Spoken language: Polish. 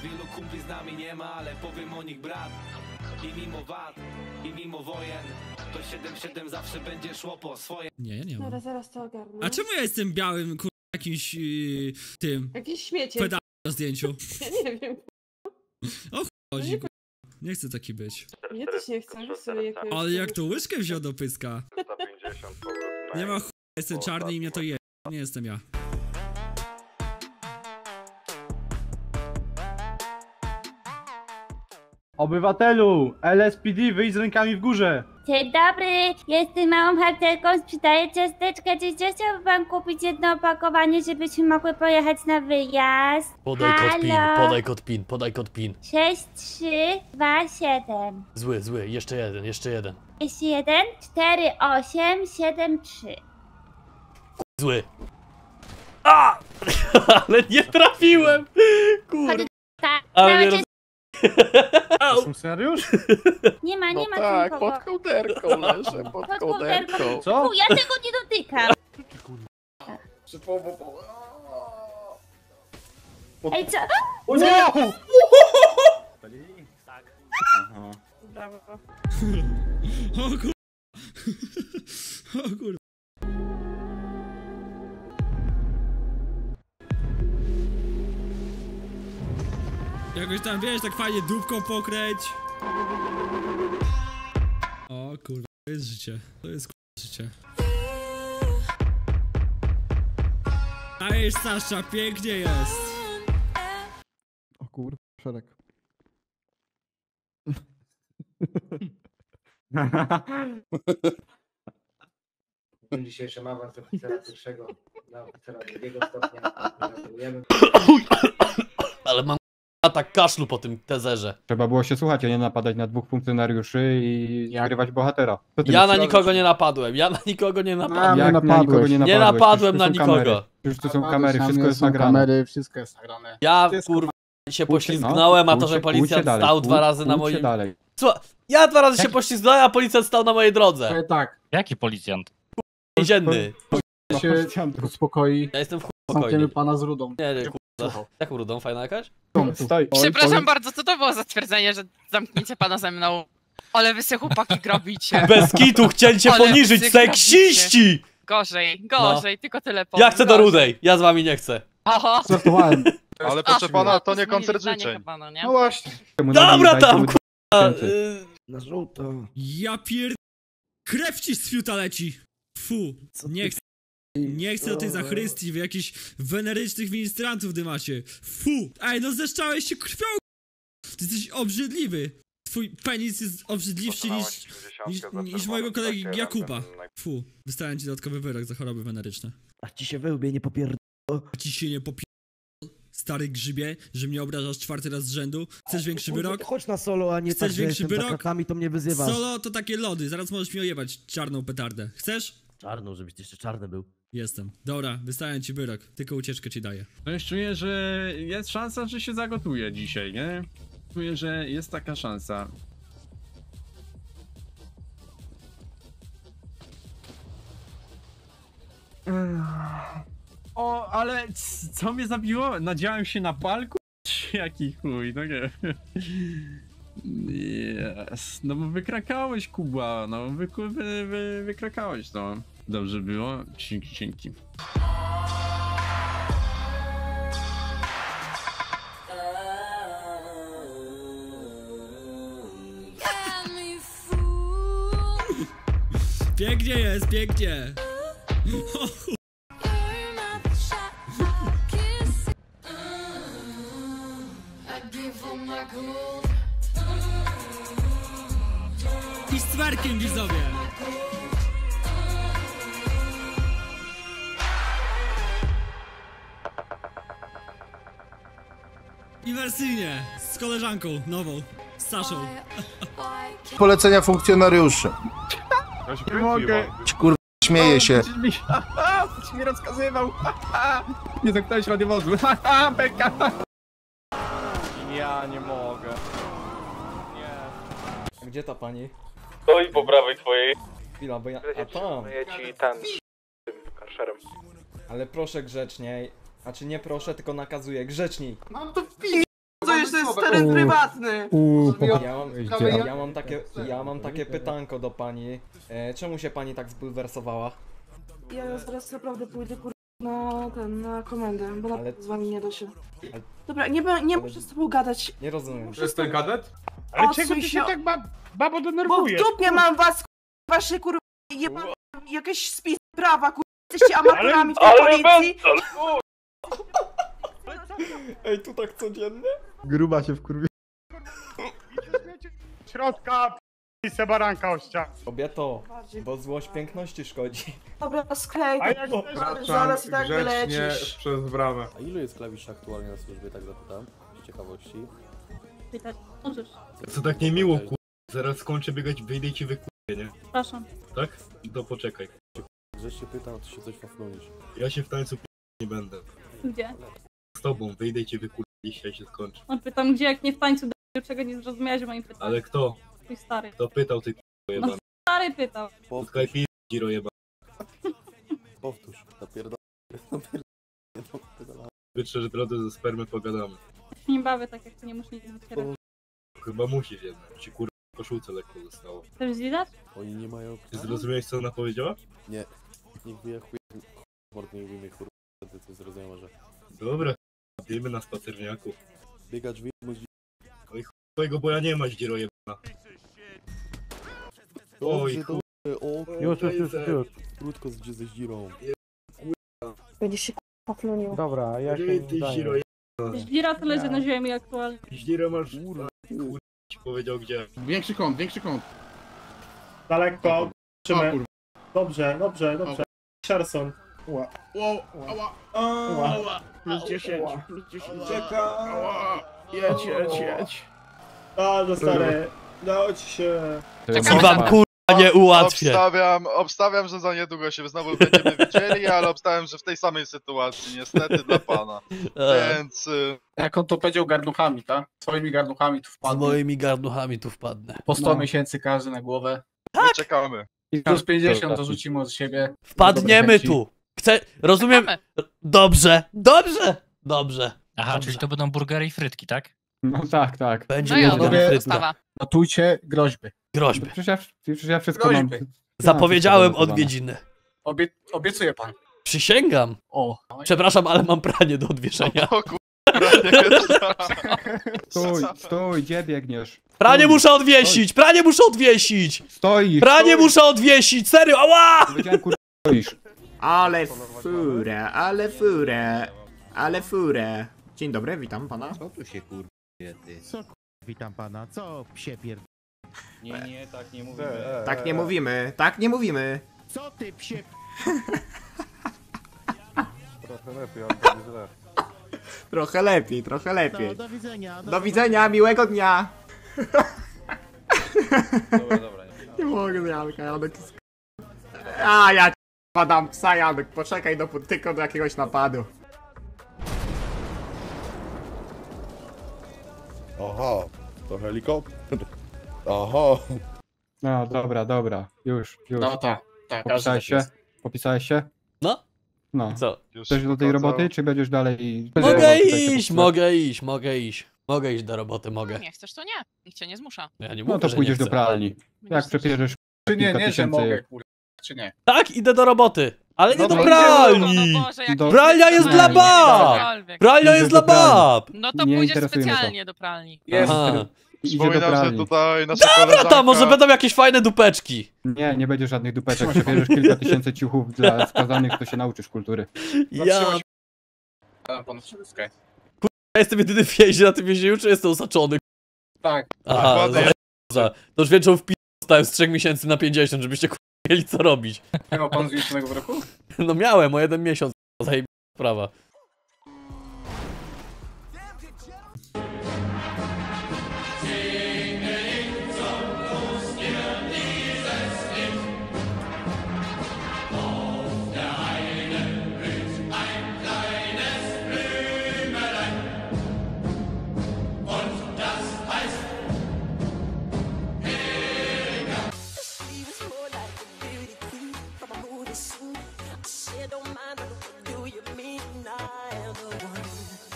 Wielu kumpli z nami nie ma, ale powiem o nich brat. I mimo wad, i mimo wojen, to 7-7 zawsze będzie szło po swoje. Nie, ja nie mam. Zaraz to ogarnę. A czemu ja jestem białym, jakimś tym Jakiś śmiecie. pedałem na zdjęciu? Ja nie wiem. O chuj chodzi, nie chcę taki być. Ja też nie chcę. Ale jak to łyżkę wziął do pyska? Nie ma chuj, jestem czarny i mnie to je. Nie jestem ja. Obywatelu, LSPD, wyjdź z rękami w górze. Dzień dobry, jestem małą harcerką, sprzedaję ciasteczka. Czy chciałby pan kupić jedno opakowanie, żebyśmy mogły pojechać na wyjazd? Podaj kod PIN, podaj kod PIN, podaj kod PIN. 6327. Zły, jeszcze jeden. Jeszcze jeden? 4873. Zły. A! Ale nie trafiłem! Kurde. Ale nie roz... Funkcjonariusz? Nie ma Tak, nikogo. pod kołderką leżę, pod kołderką. Co? Ja tego nie dotykam. Ej, co? O nie! Brawo. O kur... O kur... Jakoś tam, wiesz, tak fajnie dupką pokręć. O kurwa, to jest życie. To jest kurwa życie. Dajesz, Sasza, pięknie jest. O kur... szereg. Dzisiejszy awans z oficera pierwszego na oficera drugiego stopnia. Gratulujemy. Ale mam atak kaszlu po tym tezerze. Trzeba było się słuchać, a nie napadać na dwóch funkcjonariuszy i nagrywać bohatera. Ja na nikogo nie napadłem, Jak Nie napadłem na nikogo. Już tu są kamery, wszystko jest nagrane. Wszystko jest nagrane. Ja kurwa się poślizgnąłem, a to, że policjant stał 2 razy na moim... Słuchaj, ja 2 razy się poślizgnąłem, a policjant stał na mojej drodze. Tak, Jaki policjant? Więzienny. się uspokoi. Ja jestem w chuj Zamkniemy spokojny. pana z rudą. Nie, kurwa. Jaką rudą? Fajna jakaś? Przepraszam bardzo, co to było za stwierdzenie, że zamknięcie pana ze mną? Ale wy se chłopaki grobicie. Bez kitu, chcieli cię Ale poniżyć, wy seksiści! Gorzej, tylko tyle powiem. Ja chcę do rudej, ja z wami nie chcę. Oho. Żartowałem. Ale proszę pana, to nie koncert życzeń. Pana, nie? No właśnie. Dobra tam, kurwa! Na żółto. Ja pier... Krew ci z fiuta leci. Fu, nie chcę do tej zachrystii, w jakichś wenerycznych ministrantów dymacie. Fu, ej, no zeszczałeś się krwią. Ty jesteś obrzydliwy. Twój penis jest obrzydliwszy niż mojego kolegi Jakuba. Fu, wystawiam ci dodatkowy wyrok za choroby weneryczne. A ci się wełbie nie popierd... A ci się nie stary grzybie, że mnie obrażasz 4. raz z rzędu. Chcesz większy wyrok? Chodź na solo, a nie Chcesz tak, że większy jestem za wyrok? kratami, to mnie wyzywasz. Solo to takie lody, zaraz możesz mi ojebać czarną petardę. Chcesz? Czarną, żebyś jeszcze czarny był. Jestem. Dobra, wystawiam ci wyrok. Tylko ucieczkę ci daję. No już czuję, że jest szansa, że się zagotuje dzisiaj, nie? Czuję, że jest taka szansa. O, ale co mnie zabiło? Nadziałem się na palku? Jaki chuj, no nie. Yes. No bo wykrakałeś, Kuba, no wykrakałeś, no. Dobrze było? Dzięki. Pięknie jest, pięknie. I z twerkiem, widzowie. Inwersyjnie, z koleżanką nową, z Saszą. Polecenia funkcjonariuszy. Nie mogę. Kurwa, śmieje się. Ci mi rozkazywał. Nie zamknąłeś radiowozu. Beka. Ja nie mogę. Gdzie ta pani? Stoi po prawej twojej. Chwila, bo ja... A tam. ci ten tym karszerem. Ale proszę grzeczniej. Znaczy nie proszę, tylko nakazuję. Grzeczniej. No to co jeszcze jest teren prywatny. Ja mam takie pytanko do pani. Czemu się pani tak zbulwersowała? Ja zaraz naprawdę pójdę na komendę, bo naprawdę z wami nie da się. Dobra, nie muszę z tobą gadać. Nie rozumiem. To jest ten kadet? Ale czego ty się tak babo Bo w denerwujesz? dupie mam was, wasze jakieś spisy prawa, jesteście amatorami w tej policji. Ej, tu tak codziennie? Gruba się wkurwi. Środka, p***y baranka ościa. Kobieto, bo złość piękności szkodzi. Dobra, sklej, A jak zaraz i tak wylecisz. przez bramę. A ilu jest klawiszy aktualnie na służbie, tak zapytam? Z ciekawości. Pytać możesz. Co tak niemiło, zaraz skończę biegać, wyjdę i ci nie? Przepraszam. Tak? To poczekaj. Żeś się pytał, czy się coś faflunisz. Ja się w tańcu nie będę. Gdzie? Z tobą, wyjdę i cię dzisiaj się skończy. On pytam gdzie, jak nie w tańcu, czego nie zrozumiałeś moim pytaniem. Ale kto? Twój stary. Kto pytał, ty jebany? No stary pytał. Spotkaj Giro jebany. Powtórz, napierdolę. Wytrze drodze ze spermy pogadamy. Nie bawię tak, jak ty nie musisz nic wycierać. Chyba musisz jednak, ci kurwa w koszulce lekko zostało. Chcesz zlizać? Oni nie mają... Ty zrozumiałeś, co ona powiedziała? Nie. Niech wie chuj... nie ujmie kurwa, wtedy ty zrozumiała, że... Dobra, bijemy na spacerniaku. Biegacz widmo... Oj chuj, twojego boja nie ma, dziro jebana. Oj chuj. Już. Krótko ze dzirą. Będzie się paflunił. Dobra, ja się Ty dziro jebana. Zdzira to leży na ziemi aktualnie. Dziro masz... Kurwa, ci powiedział gdzie. Większy kąt. Daleko, trzymy. Dobrze. Sharson. Wow, ała. Plus 10. Ucieka. Jedź. Bardzo stary. Dało ci się. I wam kurwa nie ułatwię. Obstawiam, że za niedługo się znowu będziemy widzieli, ale obstawiam, że w tej samej sytuacji, niestety dla pana. Więc... Jak on to powiedział garnuchami, tak? Swoimi garnuchami tu Z wpadnę. moimi garnuchami tu wpadnę. Po 100 miesięcy każdy na głowę. My czekamy. I plus 50 to rzucimy od siebie. Wpadniemy tu. Rozumiem... Dobrze. Aha, czyli to będą burgery i frytki, tak? No tak. Będzie No ja, burger i dobra, frytka. postawa. Notujcie groźby. Groźby. Przecież ja wszystko mam. Groźby. Zapowiedziałem odwiedziny. Obiecuję pan. Przysięgam. O. Przepraszam, ale mam pranie do odwieszenia. Stój, gdzie biegniesz? Pranie muszę odwiesić! Stoisz! Pranie muszę odwiesić! Serio, ała! Powiedziałem kurwa, stoisz. Ale furę. Dzień dobry, witam pana. Co tu się kurwa ty? Witam pana, co psie pierd... Nie, tak nie mówimy. Tak nie mówimy. Co ty psie... Trochę lepiej. Do widzenia. Do widzenia, miłego dnia. Dobra. Nie mogę, Janek. A ja padam psa, Janek. Poczekaj tylko do jakiegoś napadu. Aha, to helikopter. Aha. No dobra, już. No tak. Popisałeś się? No. Co? Chcesz do tej roboty, czy będziesz dalej... Mogę iść do roboty, mogę. Nie chcesz, to nie. Nikt cię nie zmusza. Ja nie mówię, No to że pójdziesz nie do chcę. pralni. Jak przepierzesz Czy kilka nie, że tysięcy- mogę, kurwa. Czy nie? Tak, idę do roboty. Ale nie No do to pralni! No Boże, jak Pralnia jest dla bab! Pralnia jest dla bab! No to Nie pójdziesz interesuje mnie to. specjalnie do pralni. Aha. Idzie do pralni. tutaj nasza Dobra, tam może będą jakieś fajne dupeczki. Nie będzie żadnych dupeczek. Przebierzesz kilka tysięcy ciuchów dla skazanych, to się nauczysz kultury. Ja Pan wszystkie. jestem jedyny w więzie na tym więzieniu, czy jestem osaczony? Tak. Aha, to już większą wpisę dostałem z 3 miesięcy na 50, żebyście mieli co robić. Miał pan zwiększonego w roku? No miałem o 1 miesiąc, zajebista sprawa.